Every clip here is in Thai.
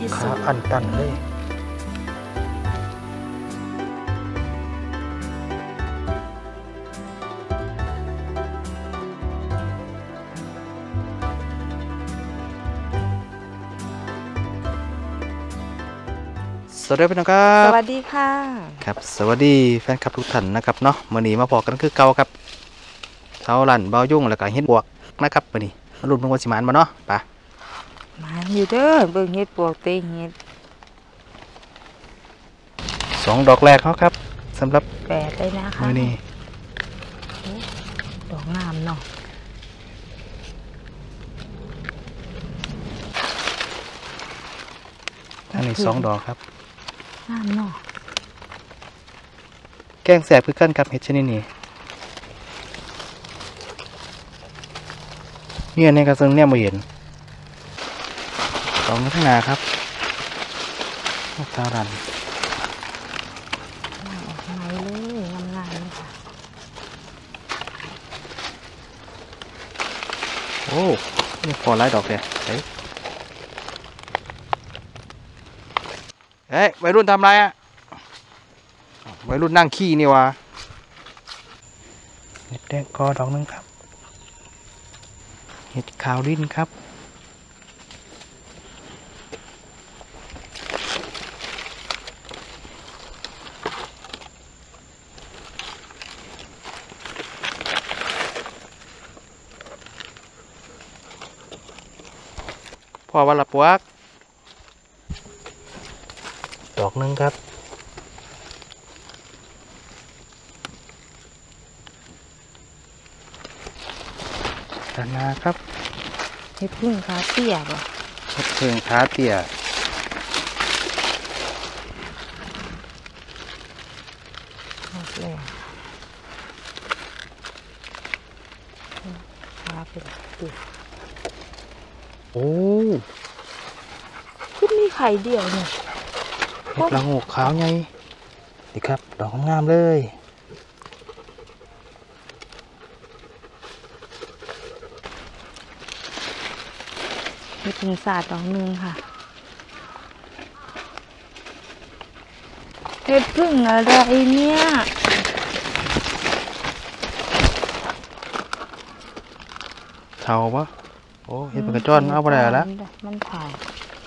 ดขาสูงอันตันเลยสวัสดีพี่น้องครับสวัสดีค่ะครับสวัสดีแฟนคลับทุกท่านนะครับเนาะมื้อนี้มาพอกันคือเก่าครับเท้าลั่นเบายุ่งแล้วก็เฮ็ดบวกนะครับมื้อนี้มาลุ้นเบิ่งว่าสิมานบ่เนาะไปมาอยู่เด้อเบิ่งเฮ็ดปวกเต็งเฮ็ด 2ดอกแรกเขาครับสำหรับแปดเลยนะคะมื้อนี้ดอกงามเนาะอันนี้2ดอกครับงามเนาะแกงแสบคือกันครับเฮ็ดชนิดนี้เนี่ยในกระซึ่งเนี่ยบ่เห็นดอกนี้ข้างหน้าครับเท้าลั่นออกไม้เลยงามๆเลยค่ะโอ้นี่พอหลายดอกเลยเฮ้ยวัยรุ่นทำไรอ่ะวัยรุ่นนั่งขี้นี่วะเห็ดแดงกอดอกนึงครับเห็ดขาวลิ้นครับพ่อวันละปวกดอกนึงครับด้านหน้าครับเฮ็ดพึ่งขาเตี้ยบ่เห็ดเพิงขาเตี้ยหมดเลยขาเป็นเตี้ยโอ้ขึ้นมีไข่เดียวเนี่ยเห็ดละโงกขาวไงนี่ครับดอกงามเลยเฮ็ดพึ่งสาดดอกนึงค่ะเฮ็ดพึ่งอะไรเนี่ยเทาปะโอ้เห็ดเป็นกระจ้อนเอาไปได้แล้วมันถ่าย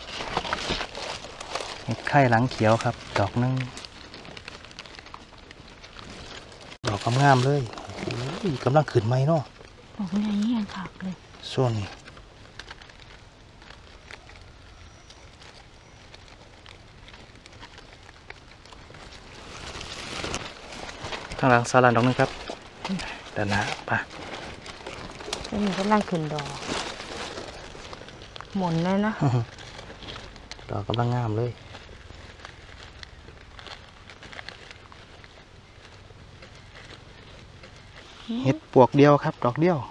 เห็ดไข่หลังเขียวครับดอกนึงดอกงามเลยโอ้ยกำลังขึ้นไหมเนาะดอกใหญ่แห้งคักเลยส่วนนี้ข้างหลังซาลันดอกนึงครับด้านหน้าไปแล้วมันกำลังขึ้นดอกหมุนเลยนะดอกกำลังงามเลยเห็ดปวกเดียวครับดอกเดียว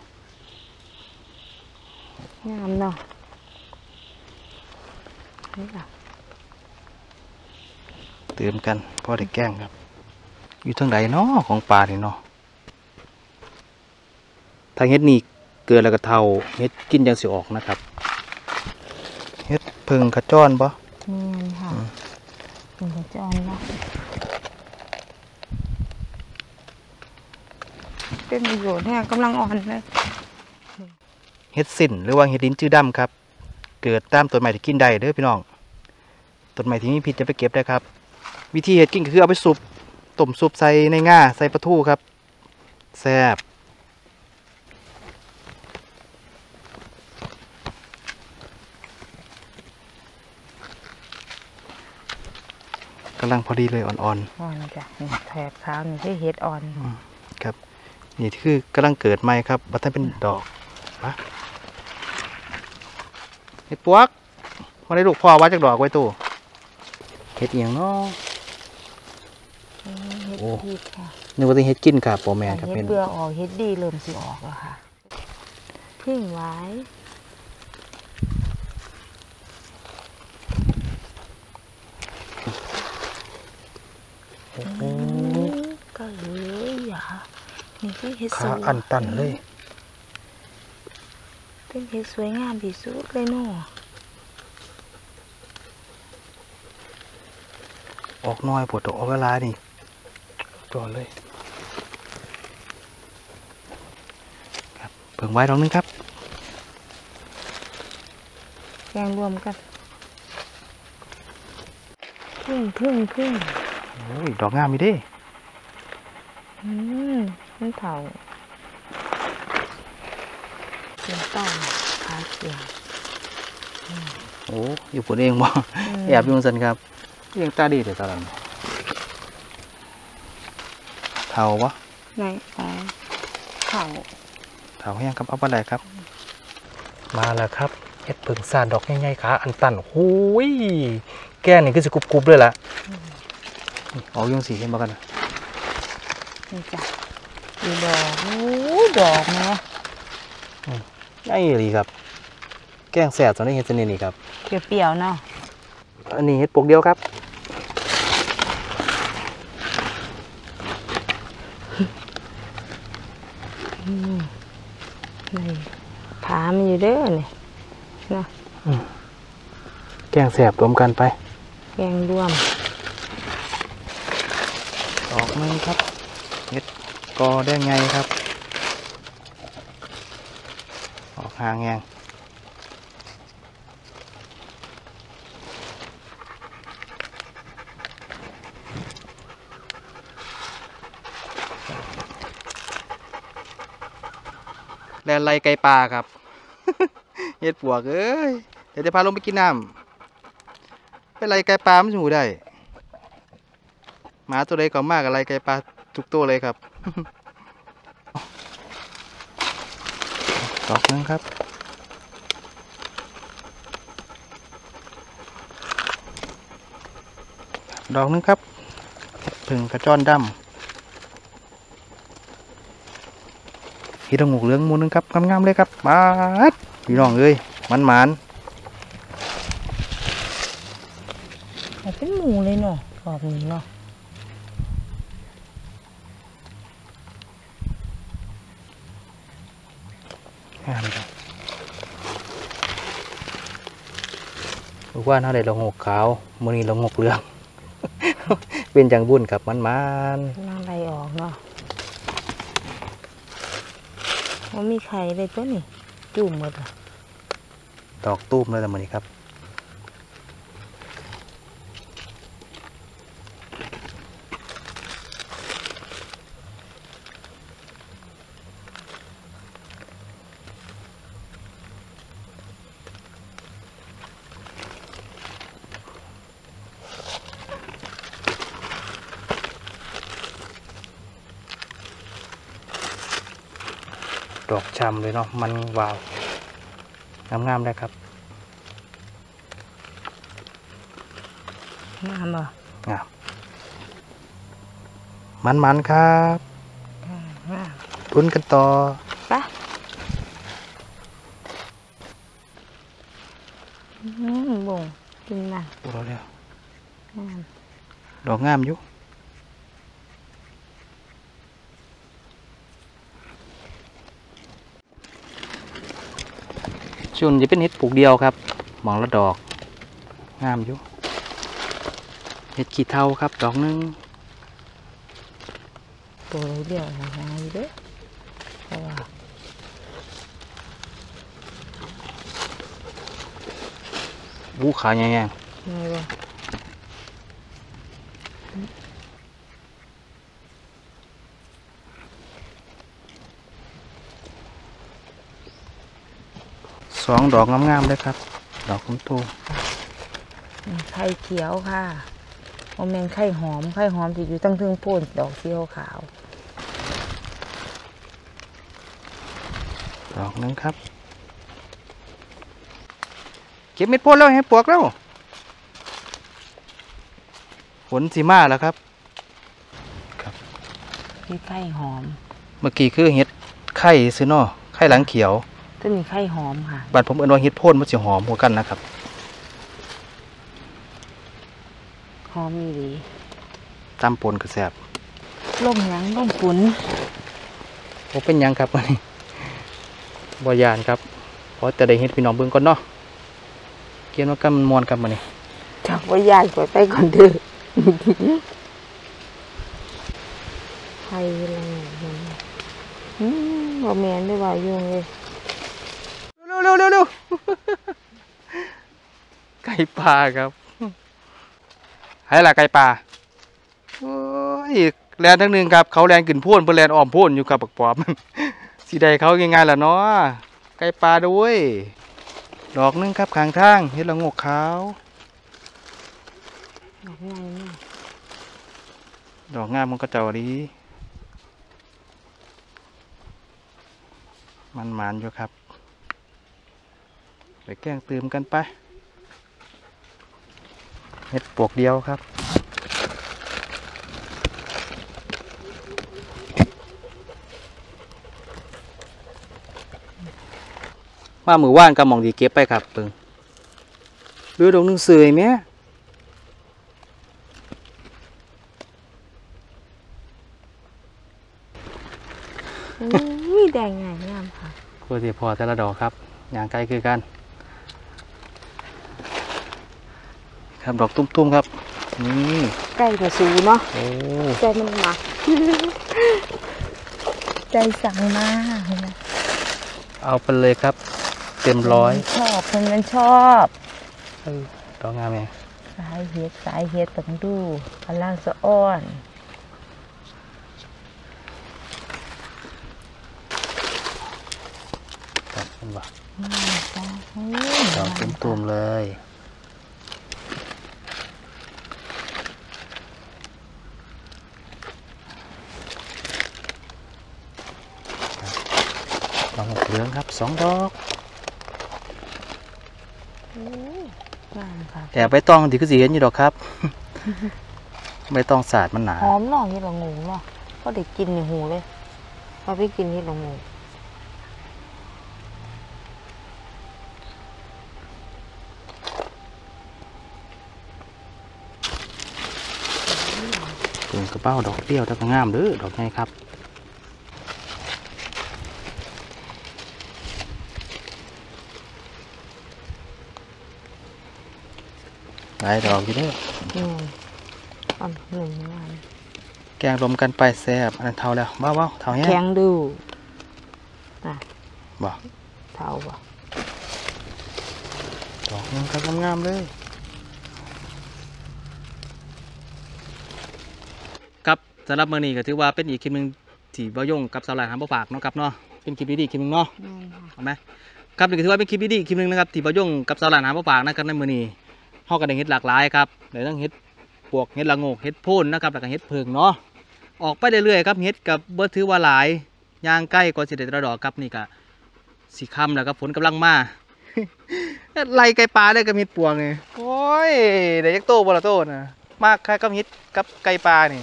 งามเนาะนี่ล่ะเติมกันพอได้แกล้งครับอยู่ทางใดเนาะของป่านี่เนาะทางเห็ดนี่เกิดแล้วก็เทาเห็ดกินยังสิออกนะครับเห็ดเพิงขจรปะนี่ค่ะเป็นกระจอนเนาะเป็นประโยชน์เนี่ยกำลังอ่อนเลยเห็ดสินหรือว่าเห็ดลิ้นจื้อดำครับเกิดตามต้นไม้ที่กินได้เด้อพี่น้องต้นไม้ที่มีพิษจะไปเก็บได้ครับวิธีเห็ดกินก็คือเอาไปซุปต้มซุปใส่ในง่าใส่ปลาทูครับแซ่บกำลังพอดีเลยอ่อนอ่อนจ้ะแถบขาวนี่คือเห็ดอ่อนครับนี่คือกำลังเกิดใหม่ครับบัดนั้นเป็นดอกนะเห็ดปวกมาได้ลูกพ่อวัดจากดอกไว้ตู้เห็ดเอียงเนาะเห็ดดีค่ะนึกว่าจะเห็ดกินครับโปรแมนครับเห็ดเบื่อออกเห็ดดีเริ่มสิออกแล้วค่ะพึ่งไว้ก็เลยอย่านี่คือเห็ดสวยขาอันตันเลยเป็นเห็ดสวยงามที่สุดเลยเนาะออกน้อยปวดตัวออกกระลานี่จอดเลยครับเพิ่งไว้ดอกนึงครับแกงรวมกันพึ่งโอ้ยดอกงามมีเด้มันเผาเสียงต้อนขาเขียวโอ้อยู่ปุ่นเองบ่แอบอยู่สันครับยังตาดีแต่ตอนนั้นเท่าวะในเผาเท่าแห้งครับเอาปลาไหลครับ มาแล้วครับเห็ดเผิงซาดดอกใหญ่ๆขาอันตันโอ้ยแก้นี่ก็จะกรุบๆเลยล่ะออกยังสีเห็นบ่กันนะนี่จ้ะดูดอกโอ้ยดอกนะใหญ่เลยครับ แกงแสบตอนนี้เห็ดชนิดนี้ครับเปรี้ยวๆเนาะอันนี้เห็ดปกเดียวครับนี่ผามันอยู่เด้อนี่นะแกงแสบรวมกันไปแกงรวมออกมือครับเห็ดกอได้ไงครับ ออกหางแงงแลนไล่ไก่ปลาครับ เห็ดปวกเอ้ยเดี๋ยวจะพาลงไปกินน้ำไปไล่ไก่ปลามันอยู่ได้หมาตัวใดก็มากอะไรไก่ปลาทุกตัวเลยครับ ดอกนึงครับดอกนึงครับผึ่งกระจ้อนดำพี่ตะงูเหลืองมูนึงครับงามๆเลยครับมาดพี่น้องเอ้ยมันเป็นหมูเลยเนาะรอบนี้เนาะงามครับรู้ว่าน่าได้ลงหกขาวมือนี้ลงหกเหลือง เป็นจังบุญครับมันนั่งไรออกเนาะว่ามีไข่เลยตัวนี่จุ่มหมดอ่ะดอกตูมเลยแต่มือนี้ครับดอกช้ำเลยเนาะมันวาวงามๆเลยครับงามบ่งามมันครับงามลุ้นกันต่อปะบ่งกินมาโอ้เราแล้วงามดอกงามอยู่ส่วนจะเป็นเห็ดปลูกเดียวครับมองละดอกงามอยู่เห็ดขี้เถ้าครับดอกนึงตัวเดียวหาอยู่เด้อเพราะว่าวูขาใหญ่ไงบ่ๆ2 ดอกงามๆเลยครับดอกคุ้มโตไข่เขียวค่ะโอแมนไข่หอมที่อยู่ตั้งทึงโพ่นดอกเขียวขาวดอกนึงครับเก็บเม็ดโพดแล้วให้ปวกแล้วฝนสีมาแล้วครับที่ไข่หอมเมื่อกี้คือเห็ดไข่ซื้อเนาะไข่หลังเขียวต้นนี้ไข่หอมค่ะบ้านผมเอิ้นว่าเห็ดโพดมันสิหอมหัวกันนะครับหอมอีหลีตำปนกระแสบล่มหยังล่มฝนโอ้เป็นหยังครับวันนี้บ่ยานครับเพราะแต่ได้เห็ดพี่น้องเบิ่งก่อนเนาะเกียนว่ากำมันมวนครับมื้อนี้จับว่ายายกดไปก่อนเด้อไข่อะไรบ่แม่นได้ว่ายุงเลยเร็วเร็วเร็วไก่ปลาครับให้ละไก่ปลาโอ้ยแลนทั้งหนึ่งครับเขาแลนขึ้นโพ่นเพื่อแลนอ้อมโพ่นอยู่กับปักปอบสีใดเขาง่ายๆล่ะเนาะไก่ปลาด้วยดอกนึงครับข้างทางเห็ดละงกขาวดอกไงเนี่ยดอกงามมันก็เจ้าดีมันอยู่ครับไปแกล้งตื่มกันไปเห็ดปวกเดียวครับมามือว่านกำมองดีเก็บไปครับเปิงดูดอกนึงเสื่อยไหมมีแดงไงงามค่ะตัวที่พอแต่ละดอกครับอย่างไกลคือกันครับดอกตุ้มๆครับนี่ใกล้กว่าสูเนาะโอ้ใจมันหมักใจสั่งมาเห็นไหมเอาไปเลยครับเต็มร้อยชอบคนมันชอบดอกงามเองสายเฮ็ดต้องดูกำลังสะอ้อนครับเห็นบ่ดอกตุ้มๆเลยดอกเหลืองครับ2 ดอกแอบใบตองที่คือสีเห็นอยู่ดอกครับ ใบตองสาดมันหนาหอมหน่อยที่เรางูเนาะก็ได้กินในหูเลยพอไปกินที่เรางูเปิ่งกระเป๋าดอกเดียวแต่ก็งามเด้อดอกไงครับหลายดอกอยู่เด้ออันหนึ่งงานแกงรวมกันไปแซ่บอันนั้นเท่าแล้วเบาๆเท่าเนี้ยแข็งดูน่ะบ่เท่าบ่ดอกนึงครับงามๆเลยครับสำหรับมื้อนี้ก็ถือว่าเป็นอีกคลิปนึงที่บ่ยงกับสาวหลานหาบ่ฝากเนาะครับเนาะเป็นคลิปดีๆคลิปนึงเนาะเอาไหมครับนี่ก็ถือว่าเป็นคลิปดีๆคลิปนึงนะครับที่บ่ยงกับสาวหลานหาบ่ฝากนะครับในมื้อนี้เฮาก็ได้เฮ็ดหลากหลายครับได้ทั้งเฮ็ดปวกเฮ็ดละโงกเฮ็ดโพนนะครับแล้วก็เฮ็ดเพิงเนาะออกไปเรื่อยๆครับเฮ็ดกับบ่ถือว่าหลายย่างใกล้ก็สิได้แต่ละดอกครับนี่ก็สิค่ำแล้วครับฝนกำลังมาไล่ไก่ปลาได้กับเฮ็ดปวงนี่โอ้ยได้ยักโตบ่ล่ะโตน่ะมากค่กับเฮ็ดกับไก่ปลานี่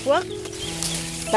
พวกไป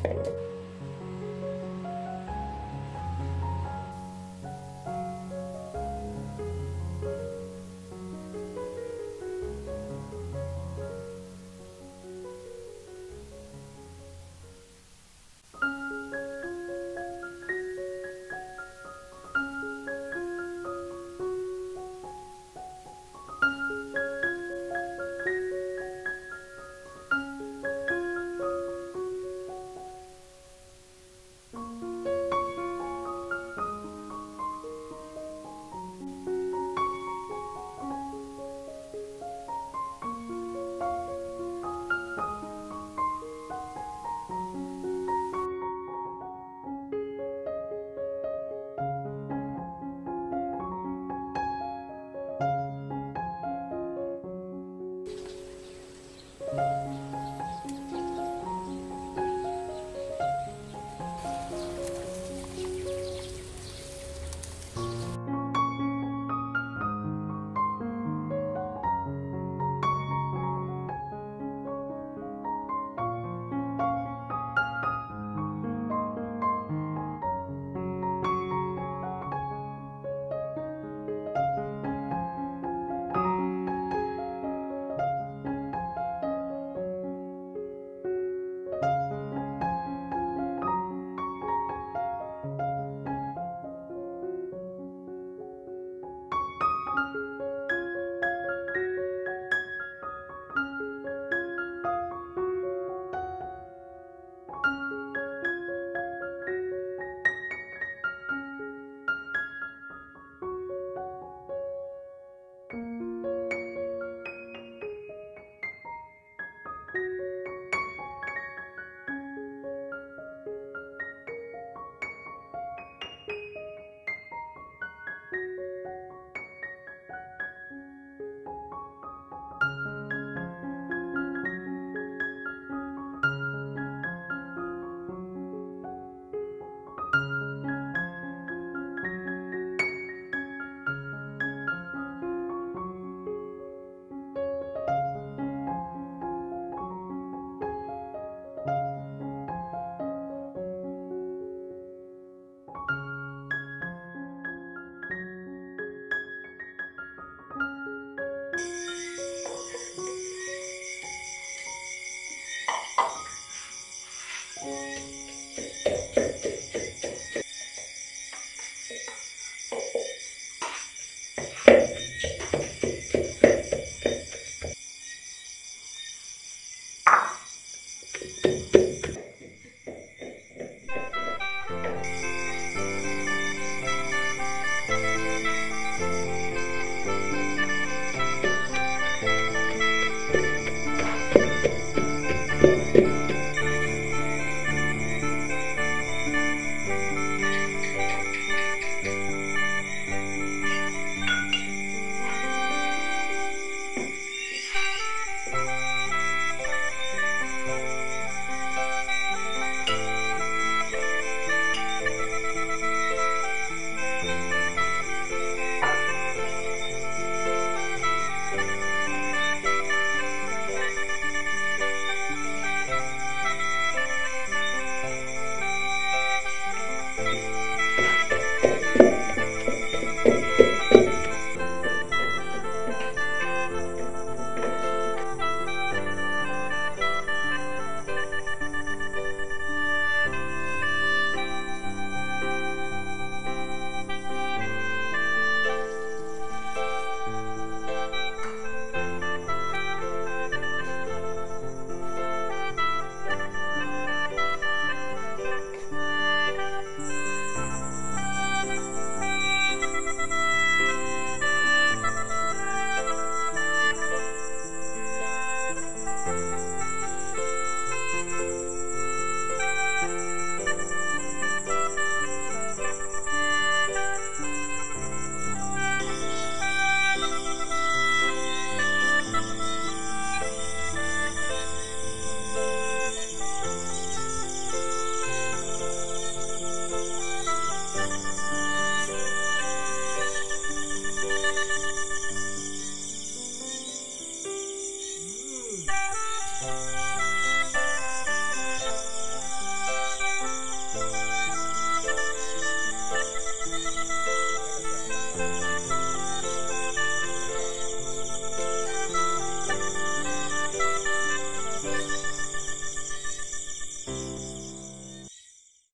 ค